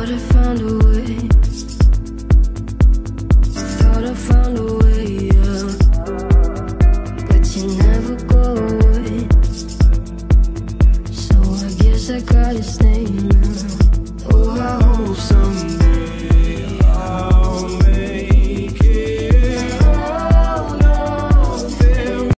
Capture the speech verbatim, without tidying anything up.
Thought I found a way. Thought I found a way, yeah. But you never go away. So I guess I got his name now. Oh, I hope someday